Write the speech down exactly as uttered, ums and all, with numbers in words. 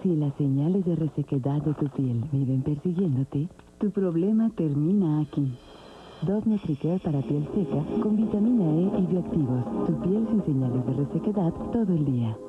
Si las señales de resequedad de tu piel viven persiguiéndote, tu problema termina aquí. Dove Nutricare para piel seca con vitamina E y bioactivos. Tu piel sin señales de resequedad todo el día.